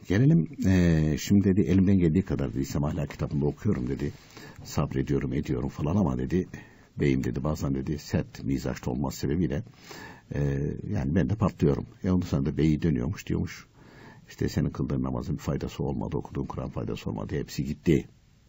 Gelelim şimdi dedi elimden geldiği kadar dedi İslam ahlak kitabında okuyorum dedi. Sabrediyorum ediyorum falan ama dedi beyim dedi bazen dedi sert mizaçta olması sebebiyle yani ben de patlıyorum. Ondan sonra da beyi dönüyormuş diyormuş. İşte senin kıldığın namazın bir faydası olmadı, okuduğun Kur'an faydası olmadı, hepsi gitti.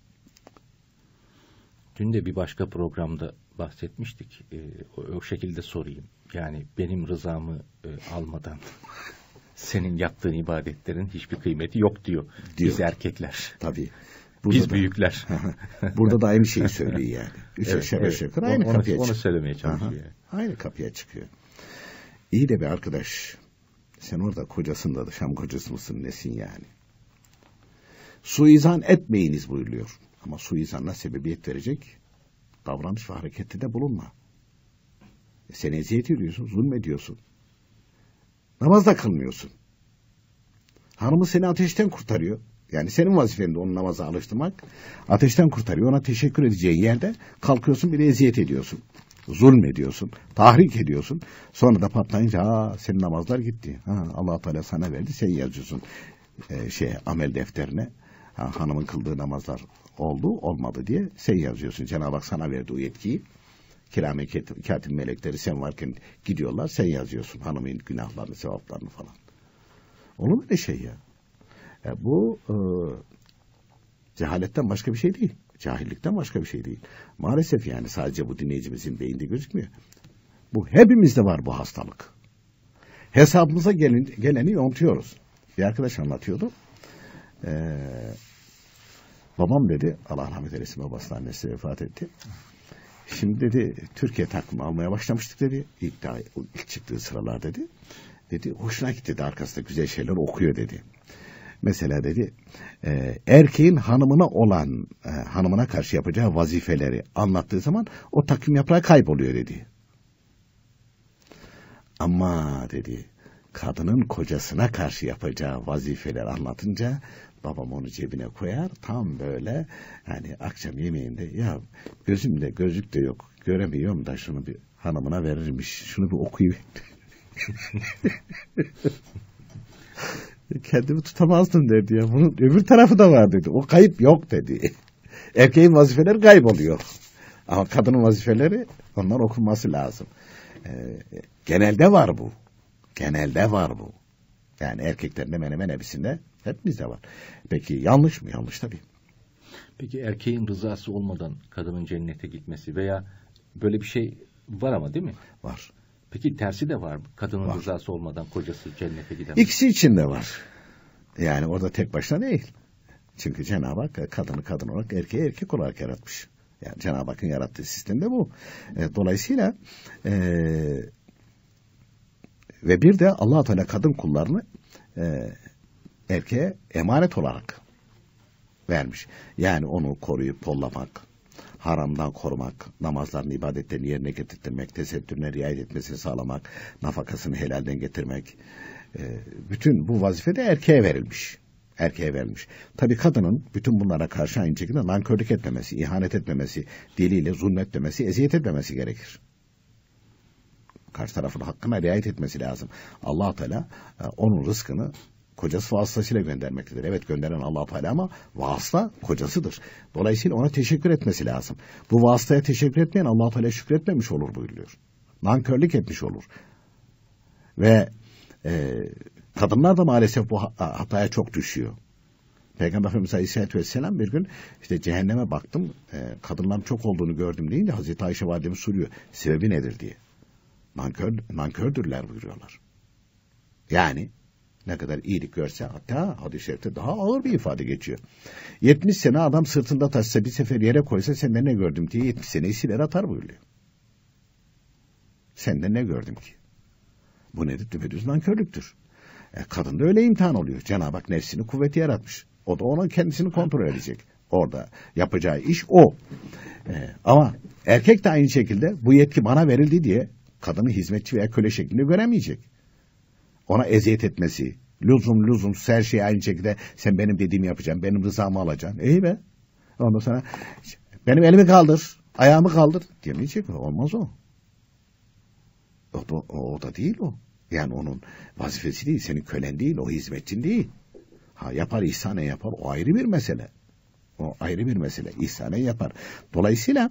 Dün de bir başka programda bahsetmiştik. O şekilde sorayım. Yani benim rızamı almadan senin yaptığın ibadetlerin hiçbir kıymeti yok diyor. Biz erkekler. Tabii. Biz büyükler. Burada da aynı şeyi söylüyor yani. Üç aşağı beş yukarı aynı kapıya çıkıyor. Onu söylemeye çalışıyor. Aynı kapıya çıkıyor. İyi de bir arkadaş, sen orada kocasın da Şam kocası mısın nesin yani? Suizan etmeyiniz buyuruyor. Ama suizanla sebebiyet verecek davranış ve harekette de bulunma. Sen eziyet ediyorsun, zulmediyorsun. Namaz da kılmıyorsun. Hanımı seni ateşten kurtarıyor. Yani senin vazifen de onu namaza alıştırmak. Ateşten kurtarıyor. Ona teşekkür edeceği yerde kalkıyorsun bir de eziyet ediyorsun. Zulmediyorsun. Tahrik ediyorsun. Sonra da patlayınca senin namazlar gitti. Allah Teala sana verdi. Sen yazıyorsun amel defterine. Hanımın kıldığı namazlar oldu olmadı diye sen yazıyorsun. Cenab-ı Hak sana verdi o yetkiyi. Kirame katip melekleri sen varken gidiyorlar. Sen yazıyorsun hanımın günahlarını, sevaplarını falan. Olur mu öyle şey ya? Bu cehaletten başka bir şey değil. Cahillikten başka bir şey değil. Maalesef yani sadece bu dinleyicimizin beyinde gözükmüyor. Bu hepimizde var bu hastalık. Hesabımıza geleni yontuyoruz. Bir arkadaş anlatıyordu. Babam dedi, Allah rahmet eylesin, babasının annesi vefat etti. Şimdi dedi Türkiye takımı almaya başlamıştık dedi. İlk çıktığı sıralar dedi. Dedi hoşuna gitti dedi, arkasında güzel şeyler okuyor dedi. Mesela dedi erkeğin hanımına karşı yapacağı vazifeleri anlattığı zaman o takvim yaprağı kayboluyor dedi. Ama dedi kadının kocasına karşı yapacağı vazifeler anlatınca babam onu cebine koyar, tam böyle hani akşam yemeğinde ya gözümde gözlük de yok göremiyorum da şunu bir hanımına verirmiş, şunu bir okuyayım. Kendimi tutamazdım dedi ya. Bunun öbür tarafı da var dedi. O kayıp yok dedi. Erkeğin vazifeleri kayboluyor. Ama kadının vazifeleri ondan okunması lazım. Genelde var bu. Genelde var bu. Yani erkeklerin hemen hemen hepsinde hepimizde var. Peki yanlış mı? Yanlış tabii. Peki erkeğin rızası olmadan kadının cennete gitmesi veya böyle bir şey var ama değil mi? Var. Peki tersi de var mı? Kadının var. Rızası olmadan kocası cennete gidemez. İkisi için de var. Yani orada tek başına değil. Çünkü Cenab-ı Hak kadını kadın olarak erkeği erkek olarak yaratmış. Yani Cenab-ı Hakk'ın yarattığı sistemde bu. Dolayısıyla ve bir de Allah-u Teala kadın kullarını erkeğe emanet olarak vermiş. Yani onu koruyup kollamak, haramdan korumak, namazlarını, ibadetlerini yerine getirtmek, tesettürüne riayet etmesini sağlamak, nafakasını helalden getirmek. Bütün bu vazife de erkeğe verilmiş. Erkeğe verilmiş. Tabii kadının bütün bunlara karşı aynı şekilde nankörlük etmemesi, ihanet etmemesi, diliyle zulmetmemesi, eziyet etmemesi gerekir. Karşı tarafın hakkına riayet etmesi lazım. Allah Teala onun rızkını kocası vasıtasıyla göndermektedir. Evet, gönderen Allah Teala ama vasıta kocasıdır. Dolayısıyla ona teşekkür etmesi lazım. Bu vasıtaya teşekkür etmeyen Allah Teala şükretmemiş olur buyuruyor. Nankörlük etmiş olur. Ve kadınlar da maalesef bu hataya çok düşüyor. Peygamber Efendimiz Aleyhisselatü Vesselam bir gün işte cehenneme baktım, kadınların çok olduğunu gördüm deyince Hazreti Ayşe validemiz soruyor, sebebi nedir diye. Nankördürler buyuruyorlar. Yani ne kadar iyilik görse, hatta hadis-i şerifte daha ağır bir ifade geçiyor. 70 sene adam sırtında taşısa, bir sefer yere koysa senden ne gördüm diye 70 seneyi siler atar buyuruyor. Senden ne gördüm ki? Bu nedir? Düpedüz nankörlüktür. Kadın da öyle imtihan oluyor. Cenab-ı Hak nefsini kuvveti yaratmış. O da ona kendisini kontrol edecek. Orada yapacağı iş o. Ama erkek de aynı şekilde bu yetki bana verildi diye kadını hizmetçi veya köle şeklinde göremeyecek. Ona eziyet etmesi, lüzum her şeyi aynı şekilde sen benim dediğimi yapacaksın, benim rızamı alacaksın. İyi be. Ondan sonra benim elimi kaldır, ayağımı kaldır demeyecek. Olmaz o. O da değil o. Yani onun vazifesi değil, senin kölen değil, o hizmetçin değil. Ha yapar, ihsanen yapar. O ayrı bir mesele. O ayrı bir mesele. İhsanen yapar. Dolayısıyla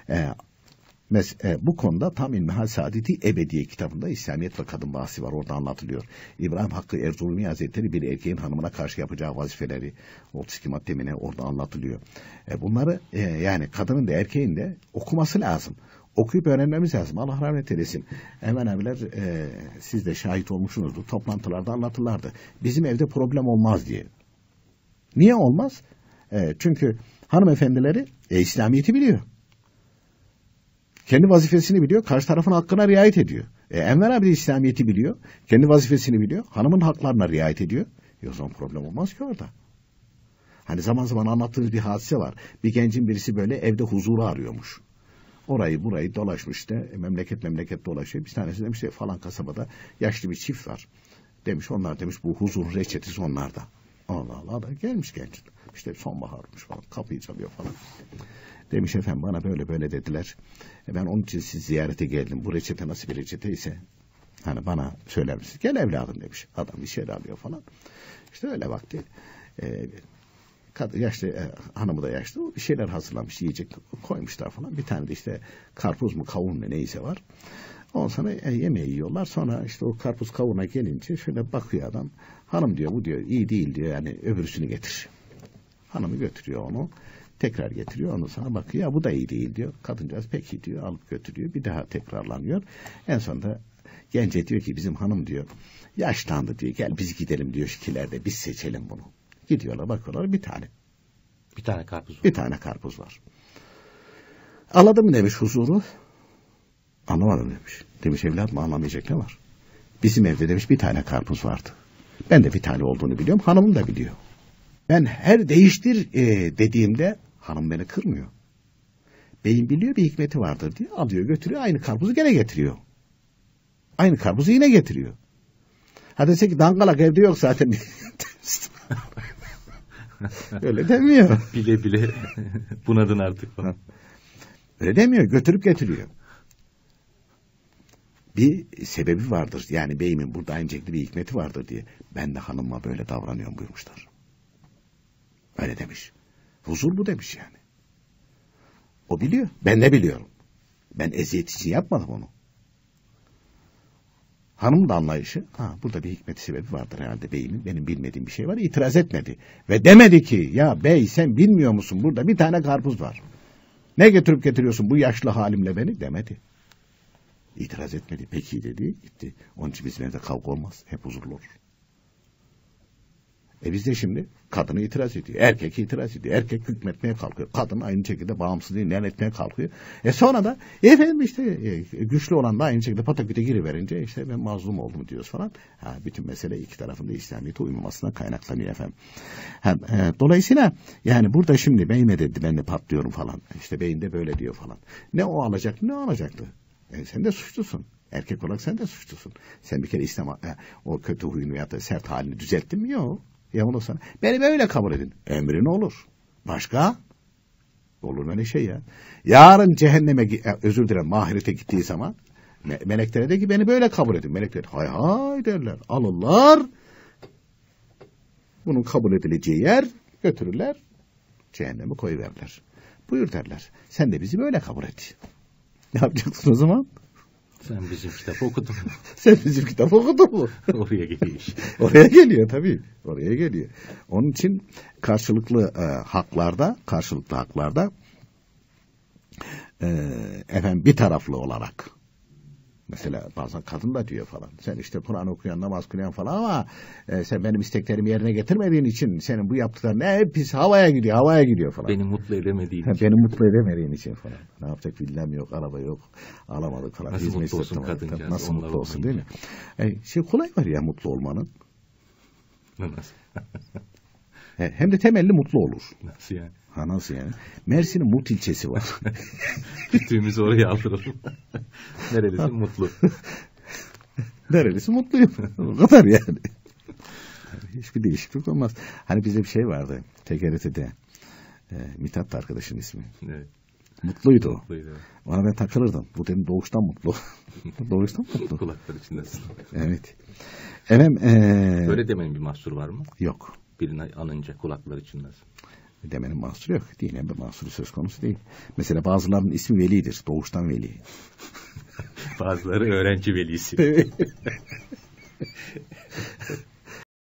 bu konuda Tam İlmihal Saadeti Ebediye kitabında İslamiyet ve kadın bahsi var. Orada anlatılıyor. İbrahim Hakkı Erzurumi Hazretleri bir erkeğin hanımına karşı yapacağı vazifeleri 32 maddemine orada anlatılıyor. Bunları yani kadının da erkeğin de okuması lazım. Okuyup öğrenmemiz lazım. Allah rahmet eylesin. Hemen abiler siz de şahit olmuşsunuzdur. Toplantılarda anlatırlardı. Bizim evde problem olmaz diye. Niye olmaz? Çünkü hanımefendileri İslamiyet'i biliyor. Kendi vazifesini biliyor. Karşı tarafın hakkına riayet ediyor. Enver abi de İslamiyet'i biliyor. Kendi vazifesini biliyor. Hanımın haklarına riayet ediyor. O zaman problem olmaz ki orada. Hani zaman zaman anlattığımız bir hadise var. Bir gencin birisi böyle evde huzuru arıyormuş. Orayı burayı dolaşmış işte. Memleket dolaşıyor. Bir tanesi demiş falan kasabada yaşlı bir çift var. Demiş onlar demiş bu huzur reçetesi onlarda. Allah Allah da gelmiş genç. İşte sonbaharmış falan. Kapıyı çalıyor falan. Demiş efendim bana böyle dediler. Ben onun için sizi ziyarete geldim. Bu reçete nasıl bir reçete ise hani bana söyler misiniz? Gel evladım demiş. Adam bir şeyler alıyor falan. İşte öyle vakti yaşlı hanımı da yaşlı bir şeyler hazırlamış, yiyecek koymuşlar falan. Bir tane de işte karpuz mu kavun mu neyse var. Ondan sonra yemeği yiyorlar. Sonra işte o karpuz kavuna gelince şöyle bakıyor adam. Hanım diyor bu diyor iyi değil diyor yani öbürsünü getir. Hanımı götürüyor onu. Tekrar getiriyor. Ondan sonra bakıyor ya bu da iyi değil diyor. Kadıncağız peki diyor alıp götürüyor. Bir daha tekrarlanıyor. En sonunda gence diyor ki bizim hanım diyor yaşlandı diyor. Gel biz gidelim diyor şikilerde biz seçelim bunu. Gidiyorlar bakıyorlar bir tane. Bir tane karpuz var. Bir tane karpuz var. Anladın mı demiş huzuru. Anlamadım demiş. Demiş evladım anlamayacak ne var? Bizim evde demiş bir tane karpuz vardı. Ben de bir tane olduğunu biliyorum. Hanımım da biliyor. Ben her değiştir dediğimde hanım beni kırmıyor. Beyim biliyor bir hikmeti vardır diye alıyor götürüyor aynı karpuzu gene getiriyor. Aynı karpuzu yine getiriyor. Hadi dese ki dangalak evde yok zaten. Öyle demiyor. Bile bunadın artık falan. Öyle demiyor götürüp getiriyor. Bir sebebi vardır. Yani beyimin burada öncelikli bir hikmeti vardır diye. Ben de hanımla böyle davranıyorum buyurmuşlar. Öyle demiş. Huzur bu demiş yani. O biliyor. Ben de biliyorum. Ben eziyet için yapmadım onu. Hanımın da anlayışı. Burada bir hikmeti sebebi vardır herhalde beyimin. Benim bilmediğim bir şey var. İtiraz etmedi. Ve demedi ki ya bey sen bilmiyor musun? Burada bir tane karpuz var. Ne getirip getiriyorsun bu yaşlı halimle beni? Demedi. İtiraz etmedi. Peki dedi. Gitti. Onun için bizim evde kavga olmaz. Hep huzurlu olur. Biz de şimdi kadını itiraz ediyor. Erkek itiraz ediyor. Erkek hükmetmeye kalkıyor. Kadın aynı şekilde bağımsızlığı ilan etmeye kalkıyor. Sonra da efendim işte güçlü olan da aynı şekilde pataküte giriverince işte ben mazlum oldum diyoruz falan. Bütün mesele iki tarafında İslamiyet'e uymamasına kaynaklanıyor efendim. Dolayısıyla yani burada şimdi beyime dedi ben de patlıyorum falan. İşte beyin de böyle diyor falan. Ne o alacak ne alacaktı? Sen de suçlusun. Erkek olarak sen de suçlusun. Sen bir kere İslam o kötü huyunu ya da sert halini düzelttin mi? Yok. Ya onu sana. Beni böyle kabul edin. Emrin olur. Başka? Olur öyle şey ya. Yarın cehenneme özür dilerim mahirete gittiği zaman meleklere de ki beni böyle kabul edin. Melekler hay hay derler. Alırlar. Bunun kabul edileceği yer götürürler. Cehenneme koyuverirler. Buyur derler. Sen de bizi böyle kabul et. Ne yapacaksın o zaman? Sen bizim kitabı okudun mu? Sen bizim kitabı okudun mu? Oraya geliyor işte. Oraya geliyor tabii. Oraya geliyor. Onun için karşılıklı haklarda efendim bir taraflı olarak mesela bazen kadın da diyor falan. Sen işte Kur'an okuyan, namaz kılayan falan ama sen benim isteklerimi yerine getirmediğin için senin bu yaptıkların hep pis havaya gidiyor falan. Beni mutlu edemediğin için. Beni mutlu edemediğin için falan. Ne yapacak villam yok, araba yok, alamadık falan. Nasıl mutlu olsun kadıncağız? Nasıl mutlu olsun değil mi? Kolay var ya mutlu olmanın. Nasıl? Hem de temelli mutlu olur. Nasıl yani? Nasıl yani? Mersin'in Mut ilçesi var. Kütüğümüzü oraya aldıralım. Nerelisin? Mutlu. Nerelisi mutluyum. O kadar yani. Hiçbir değişiklik olmaz. Hani bizde bir şey vardı. TGRT'de. Mithat arkadaşın ismi. Evet. Mutluydu o. Mutluydu. Ona ben takılırdım. Bu dedim doğuştan mutlu. Doğuştan mutlu. Kulaklar içindesin. Evet. Efendim. Böyle demenin bir mahsuru var mı? Yok. birini anınca kulakları çınlasın. Demenin mahsuru yok. Dinen bir mahsuru söz konusu değil. Mesela bazılarının ismi Veli'dir. Doğuştan Veli. Bazıları öğrenci velisi.